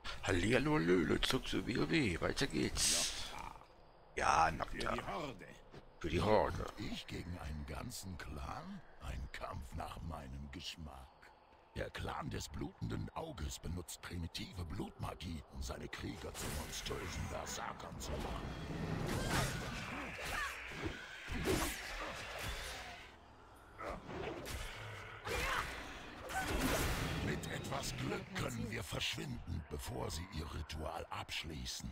Hallihallo, hallöle, zurück zu WoW. Weiter geht's. Ja, Für Nocta. die Horde. Für die Horde. Ich gegen einen ganzen Clan? Ein Kampf nach meinem Geschmack. Der Clan des blutenden Auges benutzt primitive Blutmagie, um seine Krieger zu monströsen Berserkern zu machen. Mit etwas Glück können wir verschwinden, bevor sie ihr Ritual abschließen.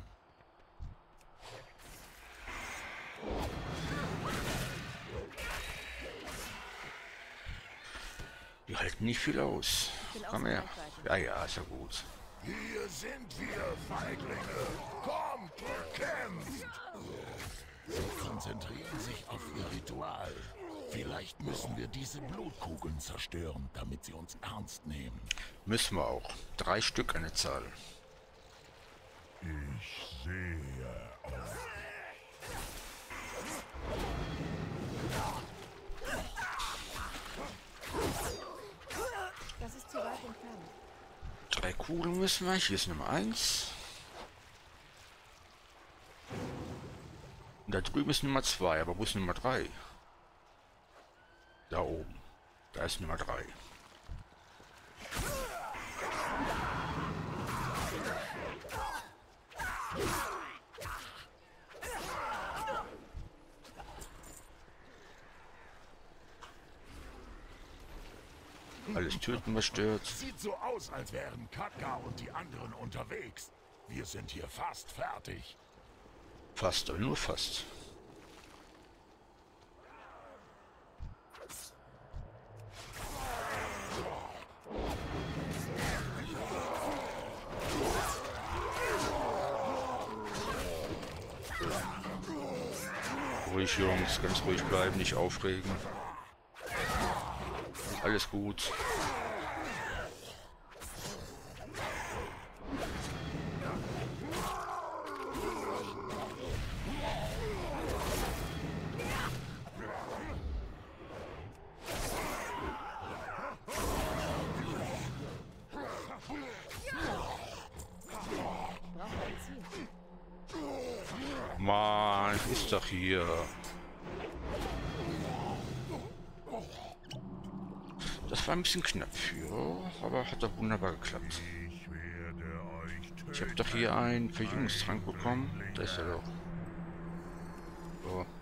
Die halten nicht viel aus. Komm her. Ja, ja, ist ja gut. Hier sind wir, Feiglinge! Kommt und kämpft! Sie konzentrieren sich auf ihr Ritual. Vielleicht müssen wir diese Blutkugeln zerstören, damit sie uns ernst nehmen. Müssen wir auch. 3 Stück eine Zahl. Ich sehe euch. Das ist zu weit entfernt. 3 Kugeln müssen wir. Hier ist Nummer 1. Und da drüben ist Nummer 2. Aber wo ist Nummer 3? Da oben. Da ist Nummer 3. Alles töten, was stört. Sieht so aus, als wären Katka und die anderen unterwegs. Wir sind hier fast fertig. Fast, aber nur fast. Ruhig, Jungs, ganz ruhig bleiben, nicht aufregen. Alles gut. Braucht ein Ziel. Mann, ist doch hier. Das war ein bisschen knapp für, aber hat doch wunderbar geklappt. Ich werde euch töten. Ich habe doch hier einen Verjüngungstrank bekommen. Da ist er doch. So.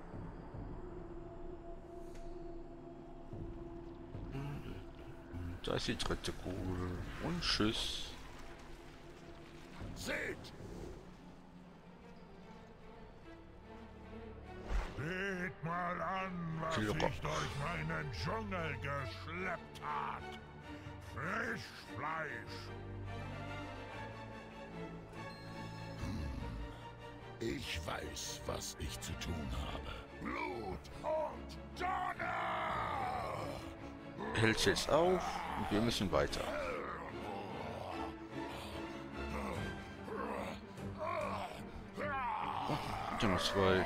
Da ist die dritte Kugel. Und tschüss. Seht! Seht mal an, was Viel ich Rock. durch meinen Dschungel geschleppt hat. Frischfleisch. Ich weiß, was ich zu tun habe. Blut und Donner! Hält jetzt auf und wir müssen weiter. Oh, sind noch 2.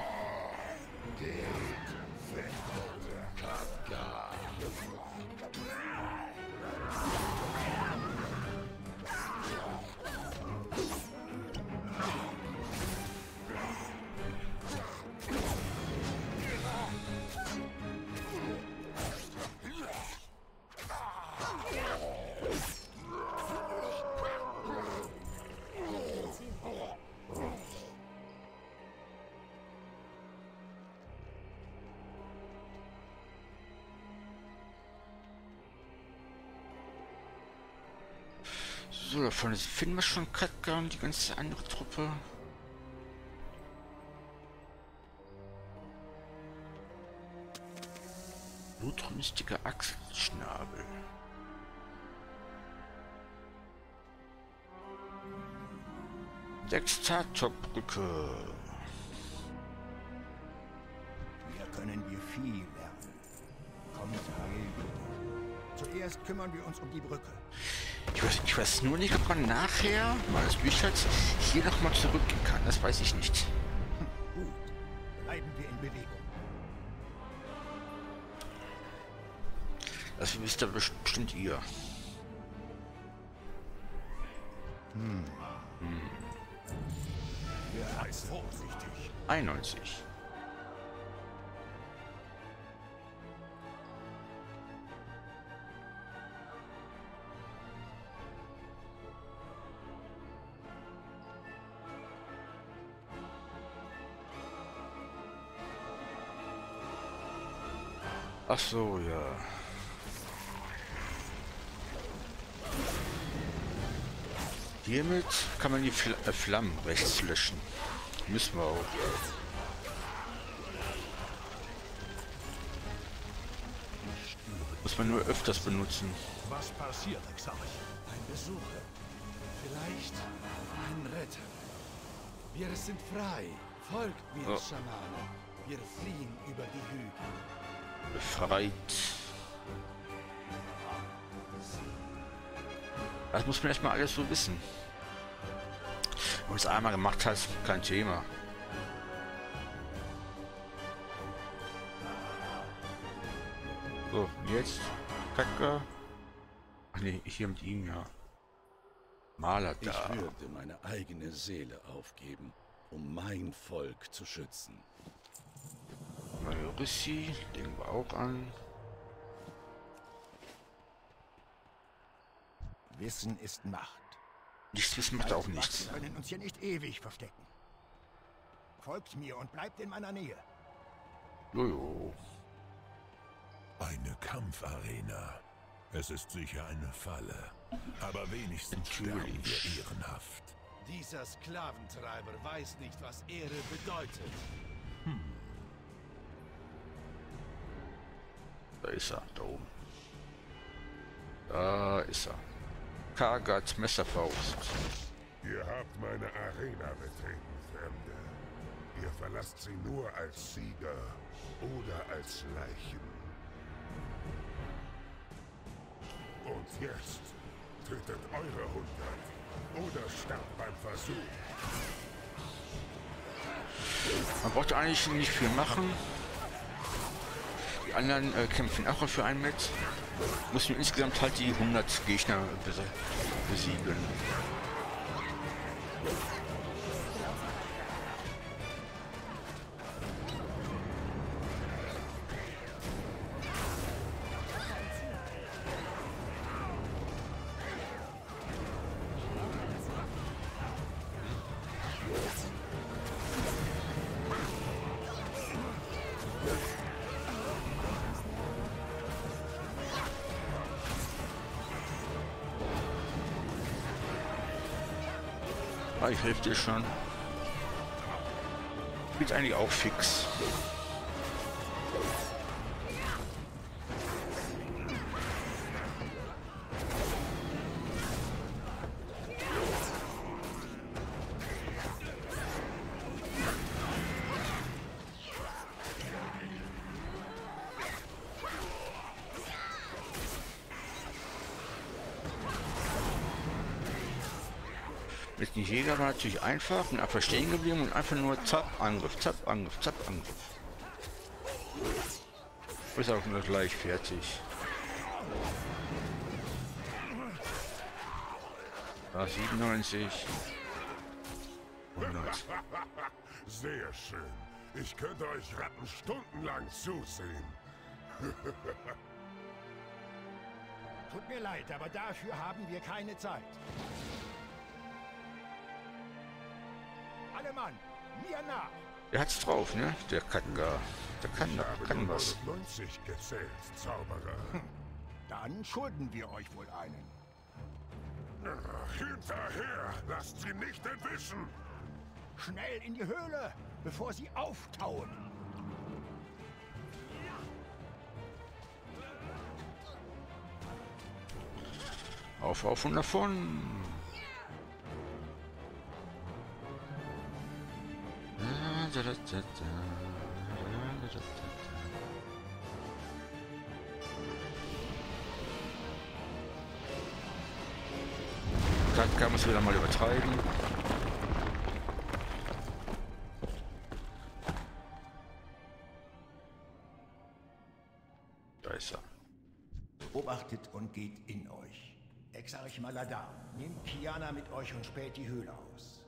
So, da vorne finden wir schon Katka und die ganze andere Truppe. Blutrünstiger Achselschnabel. Dextatorbrücke. Hier können wir viel lernen. Kommt heil wieder. Zuerst kümmern wir uns um die Brücke. Ich weiß nur nicht, ob man nachher mal das Büchlein hier nochmal zurückgehen kann. Das weiß ich nicht. Gut, bleiben wir in Bewegung. Das wisst ihr bestimmt ihr. Heiß vorsichtig. 91. Ach so, ja. Hiermit kann man die Flammen rechts löschen. Müssen wir auch. Muss man nur öfters benutzen. Was passiert, Exarch? Ein Besucher. Vielleicht ein Retter. Wir sind frei. Folgt mir, Oh. Schamane. Wir fliehen über die Hügel. Befreit. Das muss man erstmal alles so wissen. Wenn man es einmal gemacht hat, kein Thema. So, jetzt Kacke. Ach nee, hier mit ihm, ja. Maler Ich da. würde meine eigene Seele aufgeben, um mein Volk zu schützen. Majorissi, legen wir auch an. Wissen ist Macht. Nichts wissen macht auch nichts. Wir können uns hier nicht ewig verstecken. Folgt mir und bleibt in meiner Nähe. Jojo. Eine Kampfarena. Es ist sicher eine Falle. Aber wenigstens sterben Natürlich. wir ehrenhaft. Dieser Sklaventreiber weiß nicht, was Ehre bedeutet. Da ist er, da oben. Da ist er. Kargat Messerfaust. Ihr habt meine Arena betreten, Fremde. Ihr verlasst sie nur als Sieger oder als Leichen. Und jetzt tötet eure 100 oder sterbt beim Versuch. Man braucht eigentlich nicht viel machen. Die anderen kämpfen auch für einen mit. Muss nur insgesamt halt die 100 Gegner besiegen. Ah, ich helfe dir schon. Geht eigentlich auch fix. Mit dem Jäger war natürlich einfach und einfach stehen geblieben und einfach nur zapp, Angriff, zapp, Angriff, zapp, Angriff. Ist auch nur gleich fertig. Da 97. 100. Sehr schön. Ich könnte euch Ratten stundenlang zusehen. Tut mir leid, aber dafür haben wir keine Zeit. Alle Mann, mir nach! Der hat's drauf, ne? Der Katka. Der kann was. 90 gezählt, Zauberer. Dann schulden wir euch wohl einen. Hinterher! Lasst sie nicht entwischen! Schnell in die Höhle, bevor sie auftauen. Auf und davon. Katka muss wieder mal übertreiben. Da ist er. Beobachtet und geht in euch. Exarch Maladar, nehmt Kiana mit euch und späht die Höhle aus.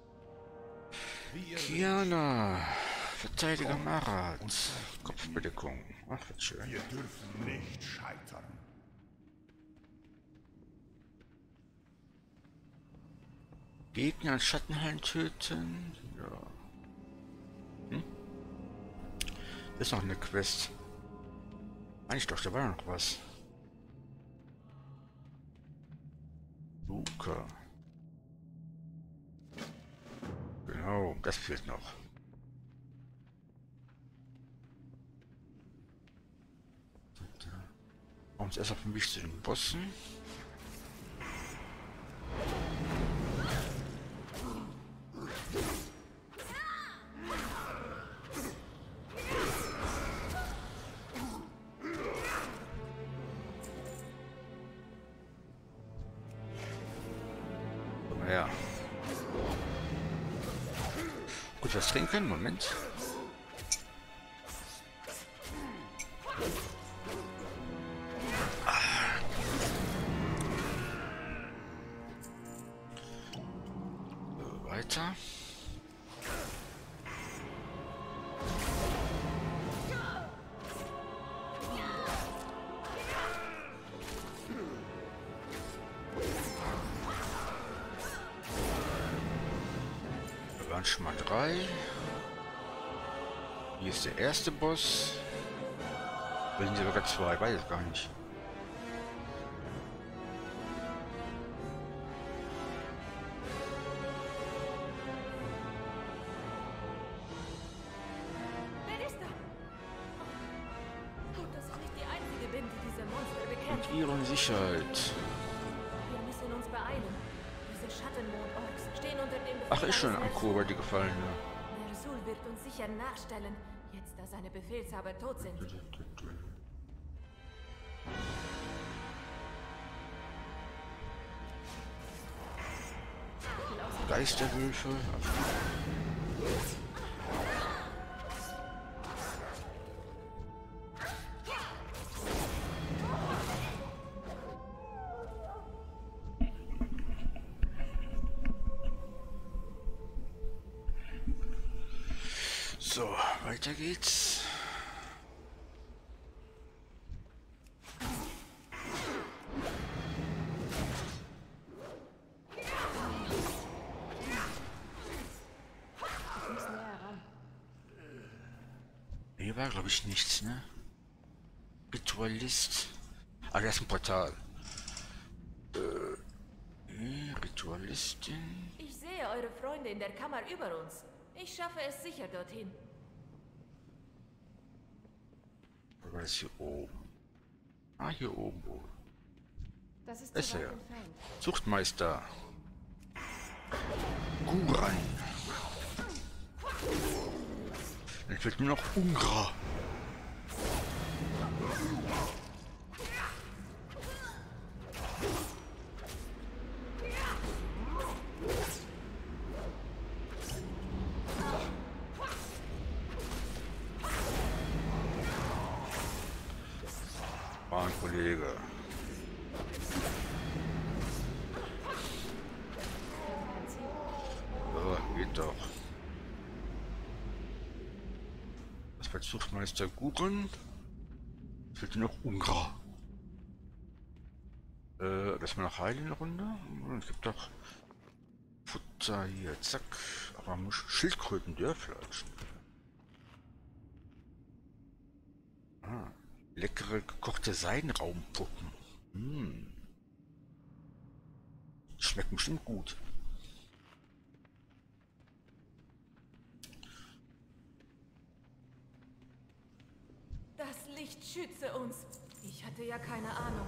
Kiana, Verteidiger Marat, Kopfbedeckung. Ach, was schön. Wir dürfen nicht scheitern. Gegner in Schattenhallen töten. Ja. Das ist noch eine Quest. Eigentlich doch, da war noch was. Luca. Genau, das fehlt noch. Und erst auf dem Weg zu den Bossen. Ja. Gut, was trinken? Moment. So, weiter. Schon mal 3. Hier ist der erste Boss. Oder sind sie sogar 2? Weiß ich gar nicht. Wer ist da? Gut, dass ich nicht die Einzige bin, die diese Monster bekämpft. Und ihre Sicherheit. Wir müssen uns beeilen. Diese Schattenmond-Orks stehen unter dem Befehl Ach, ist schon eines am Ko bei dir gefallen, ja. Ner'zhul wird uns sicher nachstellen, jetzt da seine Befehlshaber tot sind. Geisterwölfe. So, weiter geht's. Ich muss näher ran. Hier war, glaube ich, nichts, ne? Ritualist. Ah, da ist ein Portal. Ritualistin. Ich sehe eure Freunde in der Kammer über uns. Ich schaffe es sicher dorthin. Wo war das hier oben? Ah, hier oben wohl. Das ist Ist zu weit er. entfernt. Zuchtmeister. Guran. Dann fehlt nur noch Ungra. Mein Kollege. So, geht doch. Das war Zuchtmeister Guren. Fehlt nur noch Ungra. Das war noch Heil in der Runde. Es gibt doch Futter hier, zack. Aber muss Schildkröten Dörrfleisch. Ah, leckere gekochte Seidenraumpuppen. Schmecken bestimmt gut. Das Licht schütze uns. Ich hatte ja keine Ahnung.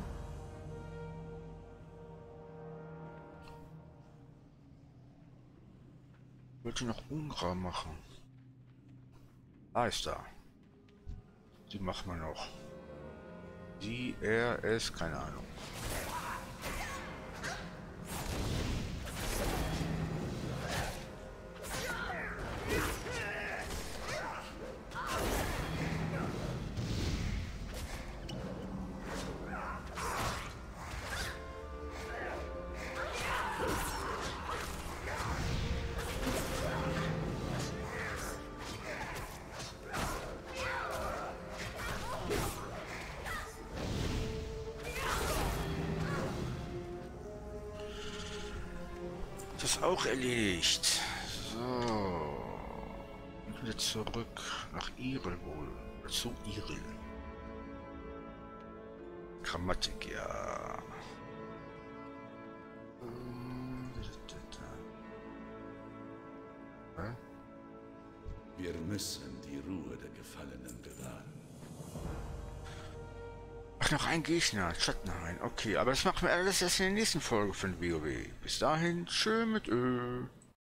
Ich wollte noch Ungra machen. Ah, ist da. Die machen wir noch. Die, er, es, keine Ahnung. das auch erledigt. So. Wieder zurück nach Iril wohl. Zu Iril. Grammatik, ja. Wir müssen die Ruhe der Gefallenen bewahren. Ach, noch ein Gegner. Schattenhain. Okay, aber das machen wir alles erst in der nächsten Folge von WoW. Bis dahin, tschö mit Ö.